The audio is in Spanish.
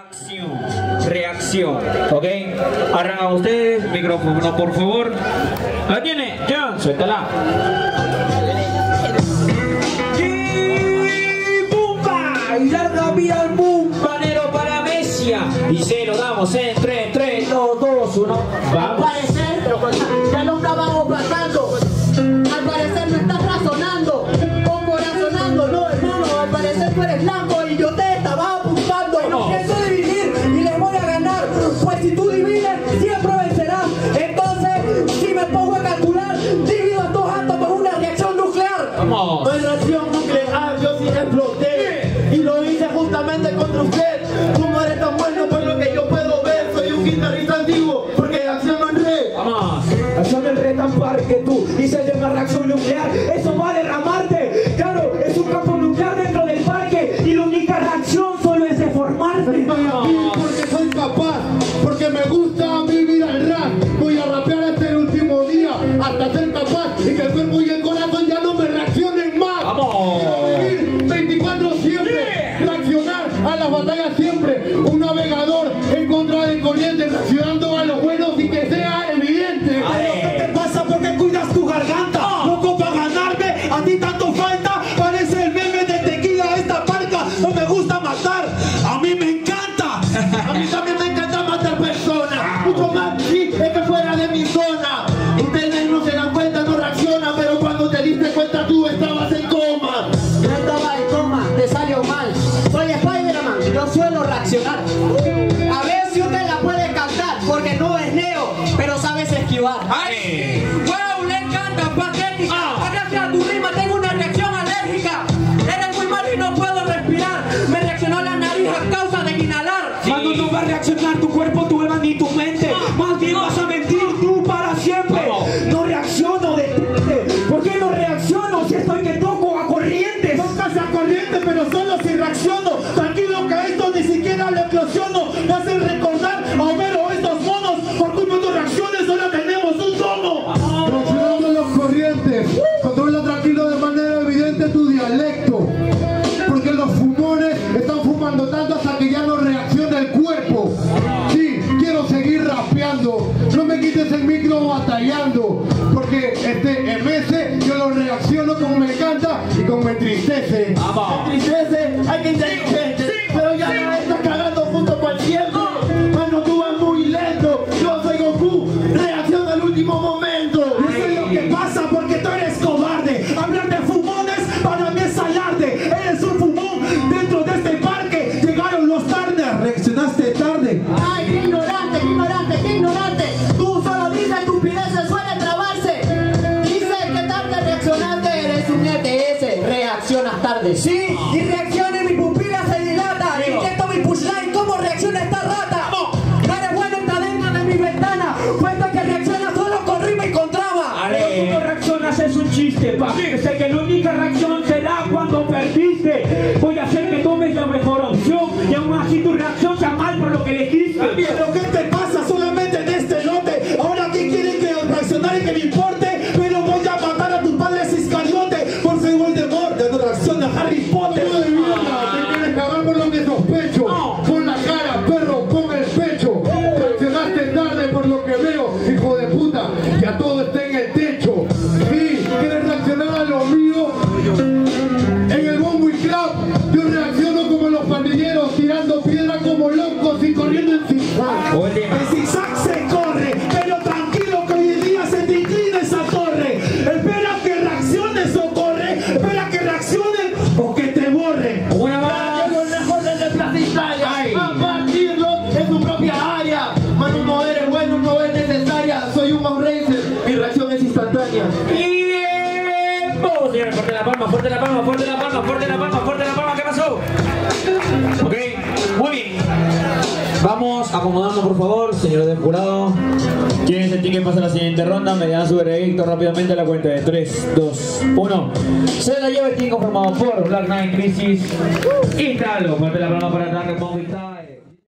Reacción, ¿ok? Arrancan ustedes, micrófono por favor. ¿La tiene? John, suéltala. ¡Y ¡bumba! Y larga vida al bumbanero para Mesia. Y se lo damos en 3, 2, 2, 1. Al parecer, ya lo estábamos pasando. Al parecer no estás razonando. ¿Cómo razonando? No, hermano, al parecer tú eres blanco y yo te estaba apuntando. Y no pienso dividir y les voy a ganar. Pues si tú divides, siempre vencerás. Entonces, si me pongo a calcular, divido estos átomos una reacción nuclear. Vamos. No es reacción nuclear, yo sí exploté. Y lo hice justamente contra usted. Tú no eres tan bueno por lo que yo puedo ver. Soy un guitarrista antiguo, porque acciono en re. Vamos. Acciono en re tan par que tú. Y se llama reacción nuclear. Eso va a derramarte. Claro, es un campo nuclear dentro del parque. Y la única reacción solo es deformarte. Porque soy capaz, porque me gusta vivir al rap. Voy a rapear hasta el último día, hasta ser capaz y que el cuerpo y el corazón ya no me reaccionen más. Vamos. Quiero vivir 24 siempre, reaccionar a las batallas siempre. Un navegador en contra de corriente, reaccionando a los buenos y que sea evidente. ¿Qué te pasa? ¿Por qué cuidas tu garganta? Loco para ganarme, a ti tanto falta. Parece el meme de tequila, esta parca. No me gusta matar, a mí me encanta. A mí también me encanta matar personas. Mucho más, sí, es que fuera de mi zona. Ustedes no se dan cuenta, no reaccionan. Pero cuando te diste cuenta tú estabas en coma. Yo estaba en coma, te salió mal. Soy Spider-Man, yo suelo reaccionar. A ver si usted la puede cantar, porque no es Neo, pero sabes esquivar. ¡Ay! ¡Wow! Le encanta, patética. Gracias a tu rima tengo una reacción alérgica. Eres muy malo y no puedo respirar. Me reaccionó la nariz a causa de inhalar. Sí. Cuando no va a reaccionar tu cuerpo, tu alma ni tu mente. Más bien vas a mentir tú para siempre. No reacciono, detente. ¿Por qué no reacciono si estoy que toco a corrientes? Tocas a corriente, pero solo si reacciono. Tranquilo que esto ni siquiera lo eclosiono. Me hacen recordar a Homero estos monos. Por culpa de tus reacciones solo tenemos un tono. Reaccionando a los corrientes, controla tranquilo de manera evidente tu dialecto. Porque los fumones están fumando tanto hasta que ya no reacciona el cuerpo. Sí, quiero seguir rapeando. No me quites el micro batallando. Porque este MS yo lo reacciono como me encanta y como me entristece. Vamos. Me entristece, hay que inteligente. Pero ya no estás cagando junto con el tiempo. Mano, tú vas muy lento. Yo soy Goku, reacciona al último momento. Eso es lo que pasa porque tú eres cobarde. Hablar de fumones para mí es alarde. Eres un fumón dentro de este parque. Llegaron los Turner, reaccionaste tarde. Ay, qué ignorante, qué ignorante, qué ignorante. Tú solo dices estupideces, suele trabarse. Dice que tarde reaccionaste, eres un ETS. Reaccionas tarde, sí. Y reacciona y mi pupila se dilata. Intento mi pushline, ¿cómo reacciona esta rata? No eres bueno, está dentro de mi ventana. Puesto que reacciona solo con rima y con traba. Ale. Pero tú no reaccionas, es un chiste, pa. Sé que la única reacción será cuando perdiste. Voy a hacer que tomes la mejor opción. Y aún así tu reacción sea mal por lo que elegiste. Pero ¿qué te pasa solamente en este lote? Ahora ¿qué quieren que reaccionar y que me importe? Pero voy a matar a tus padres Iscariote. Por ser Voldemort, ya no reacciona Harry Potter. ¡Hijo de mierda! Te quieres cagar por lo que sospecho. Pon la cara, perro, pon el pecho. Reaccionaste tarde por lo que veo, hijo de puta. Ya todo está en el techo. Sí, quieres reaccionar a lo mío. En el bombo y clap, yo reacciono como los pandilleros, tirando piedra como locos y corriendo en zigzag. Oye, En zigzag se corre, pero tranquilo que hoy en día se te inclina esa torre. Espera que reacciones o corre, espera que reaccionen o que te borren. una más. Lo mejor del Plaza Italia, a partirlo en tu propia área. Mano, no eres bueno, no es necesaria. Soy un mouse racer, mi reacción es instantánea. ¡Tiempo! Señores, fuerte la palma, fuerte la palma, fuerte la palma, fuerte la palma, fuerte la palma. ¿Qué pasó? Ok, muy bien. Vamos acomodando, por favor, señor del jurado. ¿Quieren sentir que pasa la siguiente ronda? Me dan su veredicto rápidamente a la cuenta de 3, 2, 1. Se la lleva el team conformado por Black Knight, Crisis y Talo. Fuerte la palma para Dark Movital.